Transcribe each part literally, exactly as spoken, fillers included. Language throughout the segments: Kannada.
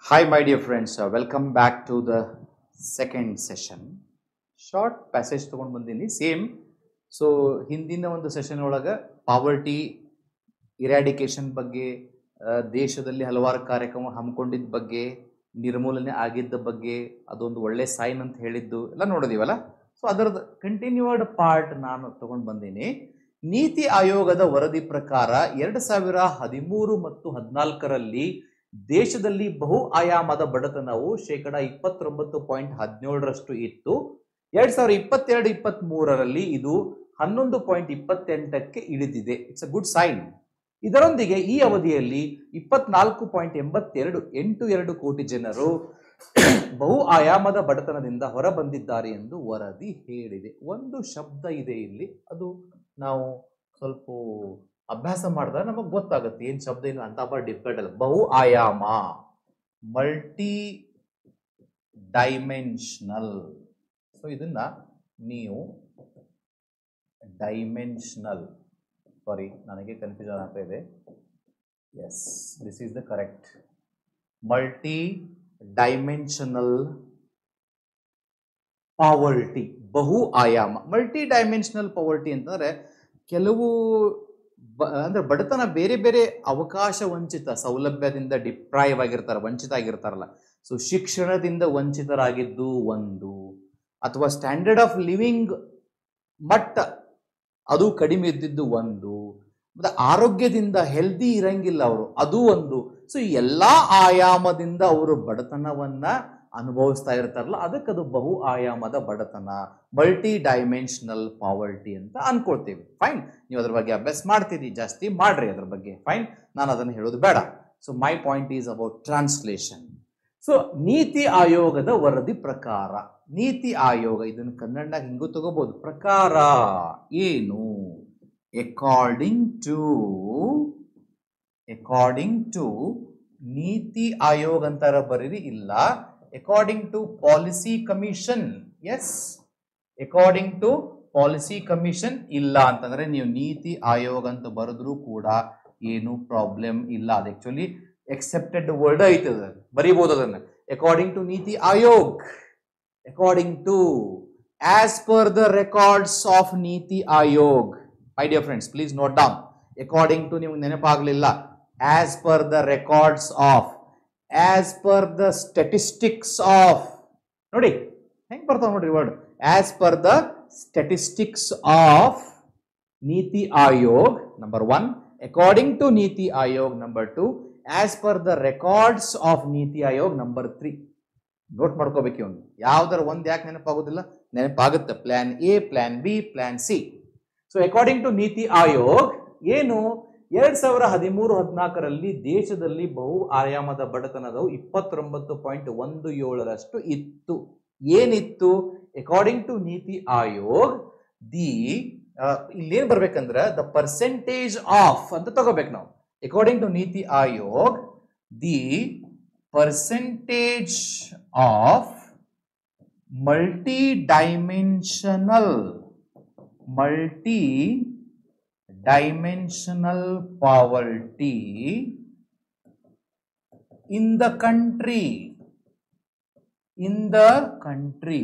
Hi, my dear friends. Uh, welcome back to the second session. Short passage ತಗೊಂಡು ಬಂದೀನಿ ಸೇಮ್. ಸೊ ಹಿಂದಿನ ಒಂದು ಸೆಷನ್ ಒಳಗೆ ಪಾವರ್ಟಿ ಇರಾಡಿಕೇಶನ್ ಬಗ್ಗೆ, ದೇಶದಲ್ಲಿ ಹಲವಾರು ಕಾರ್ಯಕ್ರಮ ಹಮ್ಮಿಕೊಂಡಿದ್ದ ಬಗ್ಗೆ, ನಿರ್ಮೂಲನೆ ಆಗಿದ್ದ ಬಗ್ಗೆ, ಅದೊಂದು ಒಳ್ಳೆ ಸೈನ್ ಅಂತ ಹೇಳಿದ್ದು ಎಲ್ಲ ನೋಡಿದೀವಲ್ಲ. ಸೊ ಅದರದ್ದು ಕಂಟಿನ್ಯೂಡ್ ಪಾರ್ಟ್ ನಾನು ತಗೊಂಡು ಬಂದೀನಿ. ನೀತಿ ಆಯೋಗದ ವರದಿ ಪ್ರಕಾರ ಎರಡು ಸಾವಿರ ಹದಿಮೂರು ಮತ್ತು ಹದಿನಾಲ್ಕರಲ್ಲಿ ದೇಶದಲ್ಲಿ ಬಹು ಆಯಾಮದ ಬಡತನವು ಶೇಕಡ ಇಪ್ಪತ್ತೊಂಬತ್ತು ಪಾಯಿಂಟ್ ಹದಿನೇಳರಷ್ಟು ಇತ್ತು. ಎರಡ್ ಸಾವಿರದ ಇಪ್ಪತ್ತೆರಡು ಇಪ್ಪತ್ತ್ ಮೂರರಲ್ಲಿ ಇದು ಹನ್ನೊಂದು ಪಾಯಿಂಟ್ ಇಪ್ಪತ್ತೆಂಟಕ್ಕೆ ಇಳಿದಿದೆ. It's a good sign. ಇದರೊಂದಿಗೆ ಈ ಅವಧಿಯಲ್ಲಿ ಇಪ್ಪತ್ನಾಲ್ಕು ಪಾಯಿಂಟ್ ಎಂಬತ್ತೆರಡು ಎಂಟು ಎರಡು ಕೋಟಿ ಜನರು ಬಹು ಆಯಾಮದ ಬಡತನದಿಂದ ಹೊರಬಂದಿದ್ದಾರೆ ಎಂದು ವರದಿ ಹೇಳಿದೆ. ಒಂದು ಶಬ್ದ ಇದೆ ಇಲ್ಲಿ, ಅದು ನಾವು ಸ್ವಲ್ಪ ಅಭ್ಯಾಸ ಮಾಡಿದಾಗ ನಮಗೆ ಗೊತ್ತಾಗುತ್ತೆ ಏನ್ ಶಬ್ದ ಏನು ಅಂತ. ಬಟ್ ಡಿಫಿಕಲ್ಟ್ ಅಲ್ಲ. ಬಹು ಆಯಾಮ, ಮಲ್ಟಿ ಡೈಮೆನ್ಷನಲ್. ಸೊ ಇದನ್ನ ನೀವು ಡೈಮೆನ್ಷನಲ್, ಸಾರಿ ನನಗೆ ಕನ್ಫ್ಯೂಷನ್ ಆಗ್ತಾ ಇದೆ. Yes, this is the correct. Multi dimensional poverty, ಬಹು ಆಯಾಮ. ಮಲ್ಟಿ ಡೈಮೆನ್ಷನಲ್ ಪಾವರ್ಟಿ ಅಂತಂದ್ರೆ ಕೆಲವು ಅಂದ್ರೆ ಬಡತನ ಬೇರೆ ಬೇರೆ ಅವಕಾಶ ವಂಚಿತ, ಸೌಲಭ್ಯದಿಂದ ಡಿಪ್ರೈವ್ ಆಗಿರ್ತಾರೆ, ವಂಚಿತ ಆಗಿರ್ತಾರಲ್ಲ. ಸೊ ಶಿಕ್ಷಣದಿಂದ ವಂಚಿತರಾಗಿದ್ದು ಒಂದು, ಅಥವಾ ಸ್ಟ್ಯಾಂಡರ್ಡ್ ಆಫ್ ಲಿವಿಂಗ್ ಮಟ್ಟ ಅದು ಕಡಿಮೆ ಇದ್ದಿದ್ದು ಒಂದು, ಮತ್ತೆ ಆರೋಗ್ಯದಿಂದ ಹೆಲ್ದಿ ಇರಂಗಿಲ್ಲ ಅವರು, ಅದು ಒಂದು. ಸೊ ಎಲ್ಲಾ ಆಯಾಮದಿಂದ ಅವರು ಬಡತನವನ್ನ ಅನುಭವಿಸ್ತಾ ಇರ್ತಾರಲ್ಲ, ಅದಕ್ಕದು ಬಹು ಆಯಾಮದ ಬಡತನ, ಮಲ್ಟಿ ಡೈಮೆನ್ಷನಲ್ ಪಾವರ್ಟಿ ಅಂತ ಅನ್ಕೊಳ್ತೀವಿ. ಫೈನ್, ನೀವು ಅದ್ರ ಬಗ್ಗೆ ಅಭ್ಯಾಸ ಮಾಡ್ತೀರಿ, ಜಾಸ್ತಿ ಮಾಡ್ರಿ ಅದ್ರ ಬಗ್ಗೆ. ಫೈನ್, ನಾನು ಅದನ್ನು ಹೇಳೋದು ಬೇಡ. So my point is about translation. So ನೀತಿ ಆಯೋಗದ ವರದಿ ಪ್ರಕಾರ, ನೀತಿ ಆಯೋಗ ಇದನ್ನು ಕನ್ನಡ ಹಿಂಗೂ ತಗೋಬಹುದು. ಪ್ರಕಾರ ಏನು? According to according to NITI Aayog ಅಂತಾರ ಬರೀರಿ, ಇಲ್ಲ according to policy commission. Yes, according to policy commission ಇಲ್ಲ ಅಂತಂದ್ರೆ ನೀವು ನೀತಿ ಆಯೋಗ ಅಂತ ಬರೆದ್ರು ಕೂಡ ಏನು ಪ್ರಾಬ್ಲಮ್ ಇಲ್ಲ. ಅದು ಆಕ್ಚುಲಿ ಎಕ್ಸೆಪ್ಟೆಡ್ ವರ್ಡ್ ಐತದ, ಬರೀಬಹುದು ಅದನ್ನ. According to NITI Aayog, according to, as per the records of NITI Aayog. My dear friends, please note down. According to ನಿಮ್ಗೆ ನೆನಪಾಗ್ಲಿಲ್ಲ, as per the records of, as per the statistics of. ನೋಡಿ ಹೆಂಗ್ ಬರ್ತಾವ ನೋಡ್ರಿ word. As per the statistics of NITI Aayog number one, according to NITI Aayog number two, as per the records of NITI Aayog number three. Note ಮಾಡ್ಕೋಬೇಕು ಇವನು. ಯಾವ್ದಾರ ಒಂದ್ ಯಾಕೆ ನೆನಪಾಗೋದಿಲ್ಲ? ನೆನಪಾಗುತ್ತೆ. Plan A, plan B, plan C. So according to NITI Aayog ಏನು, ಎರಡ್ ಸಾವಿರ ಹದಿಮೂರು ಹದಿನಾಲ್ಕರಲ್ಲಿ ದೇಶದಲ್ಲಿ ಬಹು ಆಯಾಮದ ಬಡತನದವು ಇಪ್ಪತ್ತೊಂಬತ್ತು ಪಾಯಿಂಟ್ ಒಂದು ಏಳರಷ್ಟು ಇತ್ತು. ಏನಿತ್ತು? According to NITI Aayog the, ಇಲ್ಲೇನ್ ಬರ್ಬೇಕಂದ್ರ ದ ಪರ್ಸೆಂಟೇಜ್ ಆಫ್ ಅಂತ ತಗೋಬೇಕು ನಾವು. According to NITI Aayog the percentage of multi dimensional multi dimensional poverty in the country in the country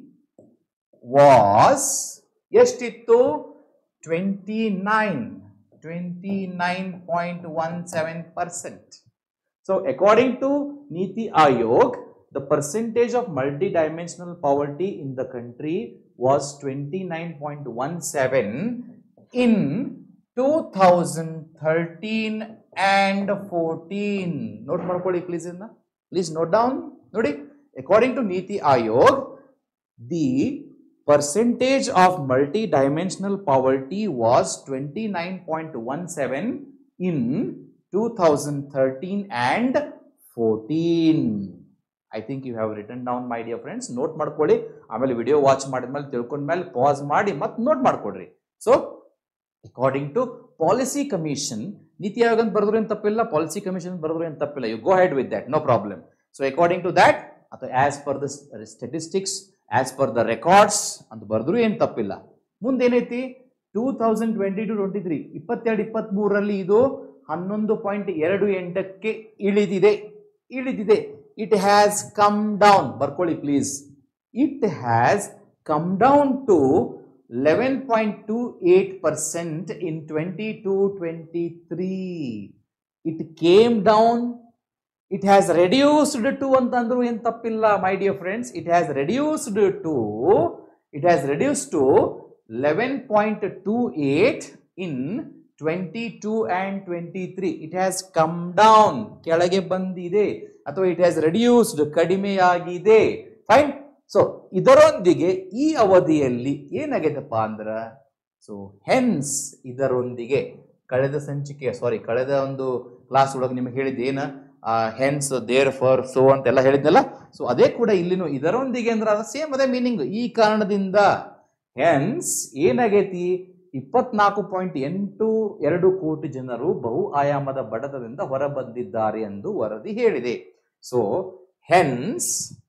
was ಎಷ್ಟಿತ್ತು? twenty-nine twenty-nine point one seven percent. So according to Niti Ayog, the percentage of multi-dimensional poverty in the country was twenty-nine point one seven in two thousand thirteen and fourteen. Note ಮಾಡ್ಕೊಳ್ಳಿ ಪ್ಲೀಸ್, ಇದನ್ನ ಪ್ಲೀಸ್ ನೋಟ್ ಡೌನ್. ನೋಡಿ, according to NITI Aayog the percentage of multi dimensional poverty was twenty-nine point one seven in two thousand thirteen and fourteen. I think you have written down my dear friends. Note ಮಾಡ್ಕೊಳ್ಳಿ, ಆಮೇಲೆ ವಿಡಿಯೋ ವಾಚ್ ಮಾಡಿದ್ಮೇಲೆ ತಿಳ್ಕೊಂಡ್ಮೇಲೆ ಪಾಸ್ ಮಾಡಿ ಮತ್ತೆ ನೋಟ್ ಮಾಡ್ಕೊಡ್ರಿ. So according to policy commission, NITI Aayog ಅಂತ ಬರೆದ್ರು ಏನು ತಪ್ಪಿಲ್ಲ, ಪಾಲಿಸಿ ಕಮಿಷನ್ ಬರೆದ್ರು ಏನು ತಪ್ಪಿಲ್ಲ. You go ahead with that, no problem. So according to that ಅಥವಾ as per the statistics, as per the records ಅಂತ ಬರೆದ್ರು ಏನು ತಪ್ಪಿಲ್ಲ. ಮುಂದೇನೈತಿ? Two thousand twenty two twenty three ಇಪ್ಪತ್ತೆರಡು ಇಪ್ಪತ್ತ್ ಮೂರರಲ್ಲಿ ಇದು ಹನ್ನೊಂದು ಪಾಯಿಂಟ್ ಎರಡು ಎಂಟಕ್ಕೆ ಇಳಿದಿದೆ. ಇಳಿದಿದೆ. ಇಟ್ ಹ್ಯಾಸ್ ಕಮ್ ಡೌನ್, ಬರ್ಕೊಳ್ಳಿ please. It has come down to eleven point two eight percent in twenty two twenty three. It came down, it has reduced to ಅಂತಂದ್ರು ಏನ್ ತಪ್ಪಿಲ್ಲ my dear friends. It has reduced to it has reduce to eleven point two eight in twenty two and twenty three. It has come down, ಕೆಳಗೆ ಬಂದಿದೆ, ಅಥವಾ ಇಟ್ ಹ್ಯಾಸ್ ರೆಡ್ಯೂಸ್ಡ್, ಕಡಿಮೆಯಾಗಿದೆ. ಫೈನ್. ಸೊ ಇದರೊಂದಿಗೆ ಈ ಅವಧಿಯಲ್ಲಿ ಏನಾಗೈತಪ್ಪ ಅಂದ್ರ, ಸೊ ಹೆನ್ಸ್ ಇದರೊಂದಿಗೆ ಕಳೆದ ಸಂಚಿಕೆ ಸಾರಿ ಕಳೆದ ಒಂದು ಕ್ಲಾಸ್ ಒಳಗೆ ನಿಮಗೆ ಹೇಳಿದ್ದೆ ಏನ, ಹೆನ್ಸ್, ದೇರ್ ಫಾರ್, ಸೋ ಅಂತೆಲ್ಲ ಹೇಳಿದ್ನಲ್ಲ. ಸೊ ಅದೇ ಕೂಡ ಇಲ್ಲಿನೂ ಇದರೊಂದಿಗೆ ಅಂದ್ರೆ ಸೇಮ್ ಅದೇ ಮೀನಿಂಗ್. ಈ ಕಾರಣದಿಂದ ಹೆನ್ಸ್ ಏನಾಗೈತಿ, ಇಪ್ಪತ್ನಾಲ್ಕು ಪಾಯಿಂಟ್ ಎಂಟು ಎರಡು ಕೋಟಿ ಜನರು ಬಹು ಆಯಾಮದ ಬಡತನದಿಂದ ಹೊರಬಂದಿದ್ದಾರೆ ಎಂದು ವರದಿ ಹೇಳಿದೆ. So hence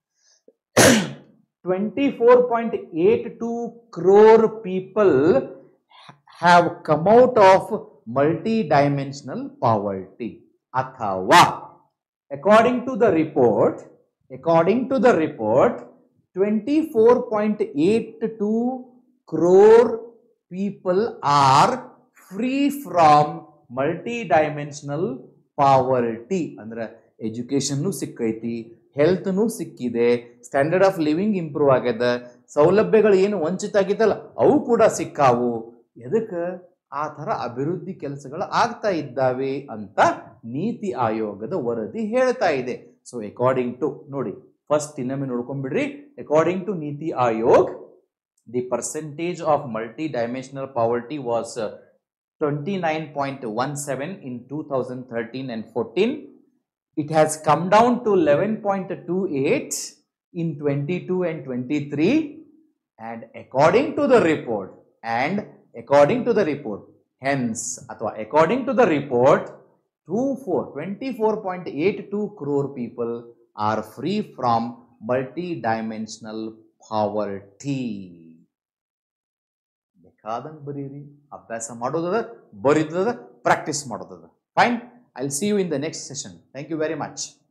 twenty-four point eight two crore people have come out of multi-dimensional poverty. Athava, according to the report, according to the report, twenty-four point eight two crore people are free from multi-dimensional poverty. ಅಂದ್ರೆ ಎಜುಕೇಶನ್ ಸಿಕ್ಕೈತಿ, ಹೆಲ್ತ್ ಸಿಕ್ಕಿದೆ, ಸ್ಟ್ಯಾಂಡರ್ಡ್ ಆಫ್ ಲಿವಿಂಗ್ ಇಂಪ್ರೂವ್ ಆಗ್ಯದ, ಸೌಲಭ್ಯಗಳು ಏನು ವಂಚಿತ ಆಗಿದ್ದಲ್ಲ ಅವು ಕೂಡ ಸಿಕ್ಕಾವು. ಎದಕ್ಕೆ ಆ ತರ ಅಭಿವೃದ್ಧಿ ಕೆಲಸಗಳು ಆಗ್ತಾ ಇದ್ದಾವೆ ಅಂತ ನೀತಿ ಆಯೋಗದ ವರದಿ ಹೇಳ್ತಾ ಇದೆ. ಸೊ ಅಕಾರ್ಡಿಂಗ್ ಟು ನೋಡಿ, ಫಸ್ಟ್ ಇನ್ನೊಮ್ಮೆ ನೋಡ್ಕೊಂಡ್ಬಿಡ್ರಿ. According to NITI Aayog, the percentage of multi dimensional poverty was twenty-nine point one seven in two thousand thirteen and fourteen. It has come down to eleven point two eight in twenty-two and twenty-three, and according to the report and according to the report hence athwa according to the report twenty-four point eight two crore people are free from multi-dimensional poverty. ಬೇಕಾದಂಗೆ ಬರೀರಿ, ಅಭ್ಯಾಸ ಮಾಡೋದದ, ಬರೀತದ, ಪ್ರಾಕ್ಟೀಸ್ ಮಾಡೋದದ. Fine. I'll see you in the next session. Thank you very much.